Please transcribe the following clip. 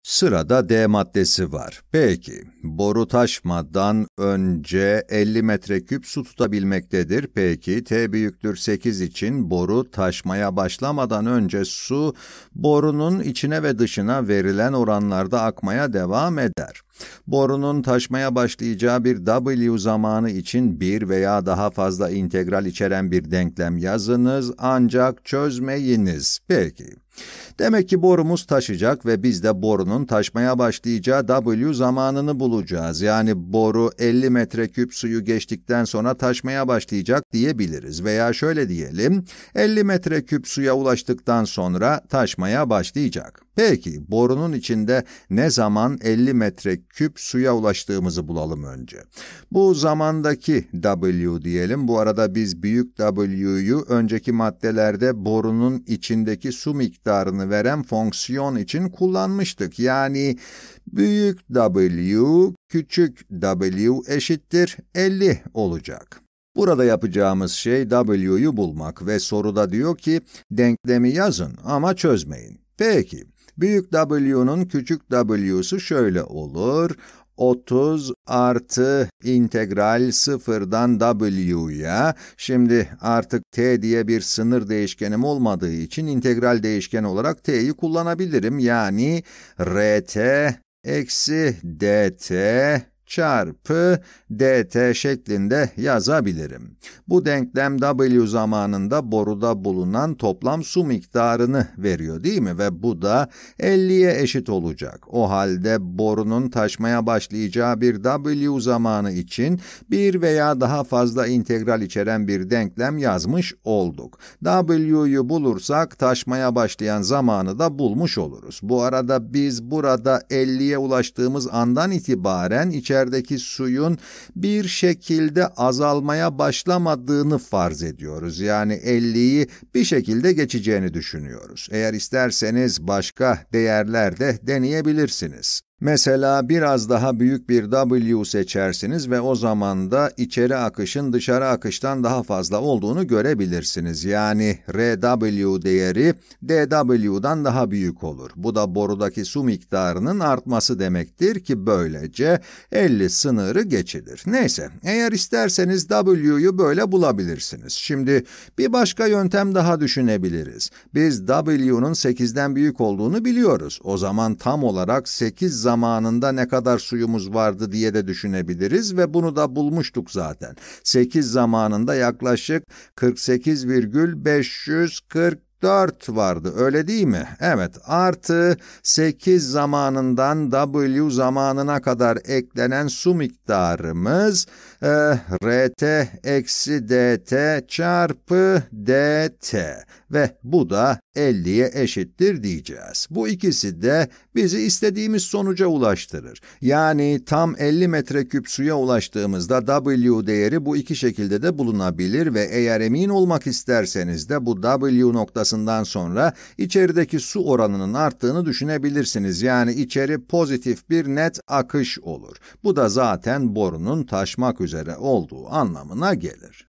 Sırada D maddesi var. Peki, boru taşmadan önce 50 metreküp su tutabilmektedir. Peki, T büyüktür 8 için boru taşmaya başlamadan önce su, borunun içine ve dışına verilen oranlarda akmaya devam eder. Borunun taşmaya başlayacağı bir W zamanı için bir veya daha fazla integral içeren bir denklem yazınız, ancak çözmeyiniz. Peki. Demek ki borumuz taşacak ve biz de borunun taşmaya başlayacağı W zamanını bulacağız. Yani boru 50 metreküp suyu geçtikten sonra taşmaya başlayacak diyebiliriz. Veya şöyle diyelim, 50 metreküp suya ulaştıktan sonra taşmaya başlayacak. Peki, borunun içinde ne zaman 50 metreküp suya ulaştığımızı bulalım önce. Bu zamandaki W diyelim. Bu arada biz büyük W'yu önceki maddelerde borunun içindeki su miktarını veren fonksiyon için kullanmıştık. Yani büyük W küçük W eşittir 50 olacak. Burada yapacağımız şey W'yu bulmak ve soruda diyor ki denklemi yazın ama çözmeyin. Peki, büyük W'nun küçük W'su şöyle olur. 30 artı integral sıfırdan W'ya, şimdi artık T diye bir sınır değişkenim olmadığı için integral değişken olarak T'yi kullanabilirim. Yani RT eksi DT çarpı dt şeklinde yazabilirim. Bu denklem W zamanında boruda bulunan toplam su miktarını veriyor değil mi? Ve bu da 50'ye eşit olacak. O halde borunun taşmaya başlayacağı bir W zamanı için bir veya daha fazla integral içeren bir denklem yazmış olduk. W'yu bulursak taşmaya başlayan zamanı da bulmuş oluruz. Bu arada biz burada 50'ye ulaştığımız andan itibaren içerideki suyun bir şekilde azalmaya başlamadığını farz ediyoruz. Yani 50'yi bir şekilde geçeceğini düşünüyoruz. Eğer isterseniz başka değerler de deneyebilirsiniz. Mesela biraz daha büyük bir W seçersiniz ve o zaman da içeri akışın dışarı akıştan daha fazla olduğunu görebilirsiniz. Yani RW değeri DW'dan daha büyük olur. Bu da borudaki su miktarının artması demektir ki böylece 50 sınırı geçilir. Neyse, eğer isterseniz W'yu böyle bulabilirsiniz. Şimdi bir başka yöntem daha düşünebiliriz. Biz W'nun 8'den büyük olduğunu biliyoruz. O zaman tam olarak 8 zamanında ne kadar suyumuz vardı diye de düşünebiliriz ve bunu da bulmuştuk zaten. 8 zamanında yaklaşık 48,544 vardı, öyle değil mi? Evet, artı 8 zamanından W zamanına kadar eklenen su miktarımız RT eksi DT çarpı DT ve bu da 50'ye eşittir diyeceğiz. Bu ikisi de bizi istediğimiz sonuca ulaştırır. Yani tam 50 metreküp suya ulaştığımızda W değeri bu iki şekilde de bulunabilir ve eğer emin olmak isterseniz de bu W noktasından sonra içerideki su oranının arttığını düşünebilirsiniz. Yani içeri pozitif bir net akış olur. Bu da zaten borunun taşmak üzere olduğu anlamına gelir.